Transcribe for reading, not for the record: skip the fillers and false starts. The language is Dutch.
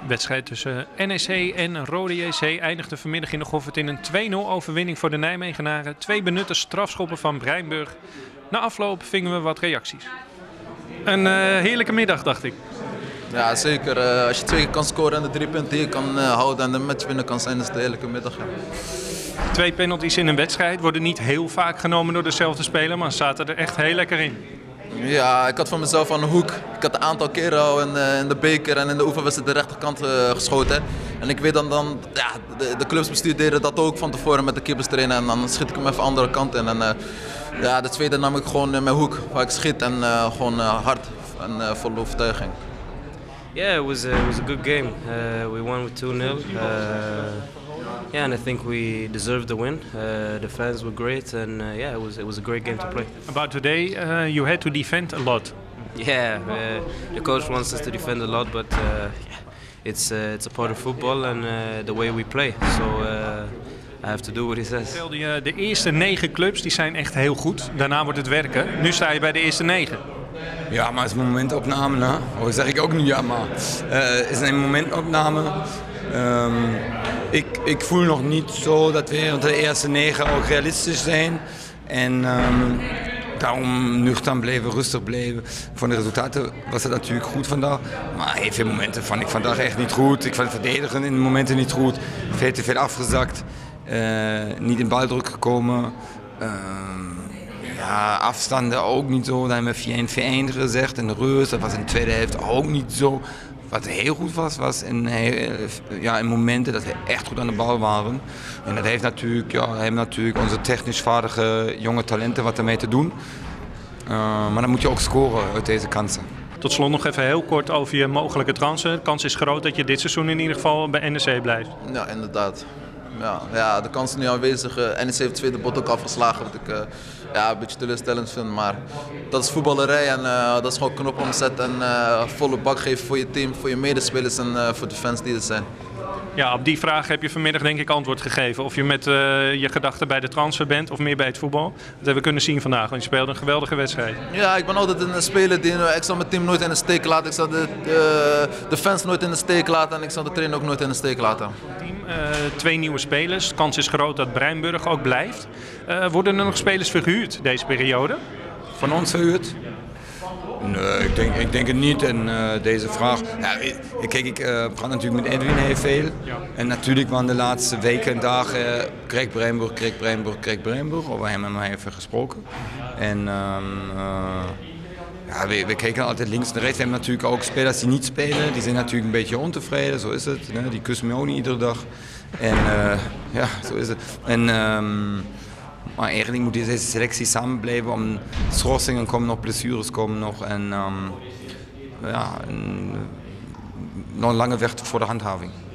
wedstrijd tussen NEC en Rode JC eindigde vanmiddag in de Goffert in een 2-0 overwinning voor de Nijmegenaren. 2 benutte strafschoppen van Breinburg. Na afloop vingen we wat reacties. Een heerlijke middag, dacht ik. Ja, zeker. Als je 2 keer kan scoren en de 3 punten hier kan houden en de match winnen kan zijn, is het een heerlijke middag. Ja. 2 penalties in een wedstrijd worden niet heel vaak genomen door dezelfde speler, maar zaten er echt heel lekker in. Ja, ik had van mezelf aan de hoek. Ik had een aantal keren al in de beker en in de oefenwedstrijd de rechterkant geschoten. En ik weet dan ja, de clubsbestuur deden dat ook van tevoren met de keeperstrainer. En dan schiet ik hem even andere kant in. En ja, de tweede nam ik gewoon in mijn hoek waar ik schiet en gewoon hard en vol overtuiging. Yeah, it was a good game. We won with 2-0. Yeah, and I think we deserved the win. The fans were great, and yeah, it was a great game to play. About today, you had to defend a lot. Yeah, the coach wants us to defend a lot, but it's a part of football and the way we play. So I have to do what he says. De eerste 9 clubs die zijn echt heel goed. Daarna wordt het werken. Nu sta je bij de eerste 9. Ja, maar het is een momentopname, hè? Oh, zeg ik ook niet, ja, maar het is een momentopname. Ik voel nog niet zo dat we unter de eerste 9 ook realistisch zijn. En daarom nuchtern blijven, rustig blijven. Van de resultaten was het natuurlijk goed vandaag. Maar heel veel momenten vond ik vandaag echt niet goed. Ik vond het verdedigen in de momenten niet goed. Veel te veel afgezakt. Niet in baldruk gekomen. Ja, afstanden ook niet zo. Dan hebben we 4-1 gezegd. En de Reus, dat was in de tweede helft ook niet zo. Wat heel goed was in momenten dat we echt goed aan de bal waren. En dat heeft natuurlijk, onze technisch vaardige jonge talenten wat ermee te doen. Maar dan moet je ook scoren uit deze kansen. Tot slot nog even heel kort over je mogelijke transfer. De kans is groot dat je dit seizoen in ieder geval bij NEC blijft. Ja, inderdaad. Ja, de kans is nu aanwezig. NEC heeft het tweede bot ook afgeslagen, wat ik een beetje teleurstellend vind. Maar dat is voetballerij en dat is gewoon knop omzetten en volle bak geven voor je team, voor je medespelers en voor de fans die er zijn. Ja, op die vraag heb je vanmiddag denk ik antwoord gegeven. Of je met je gedachten bij de transfer bent of meer bij het voetbal. Dat hebben we kunnen zien vandaag, want je speelde een geweldige wedstrijd. Ja, ik ben altijd een speler die ik zal mijn team nooit in de steek laten. Ik zal de fans nooit in de steek laten en ik zal de trainer ook nooit in de steek laten. 2 nieuwe spelers. De kans is groot dat Breinburg ook blijft. Worden er nog spelers verhuurd deze periode? Van ons verhuurd? Nee, ik denk het niet. En deze vraag... Ja, ik praat natuurlijk met Edwin heel veel. Ja. En natuurlijk waren de laatste weken en dagen... Kreeg Breinburg. Over hem en mij even gesproken. En we kijken altijd links en rechts. We hebben natuurlijk ook spelers die niet spelen. Die zijn natuurlijk een beetje ontevreden, zo is het. Ne? Die kussen me ook niet iedere dag. En zo is het. En... maar eigenlijk moet deze selectie samen blijven, om schorsingen komen nog, blessures komen nog en nog een lange weg voor de handhaving.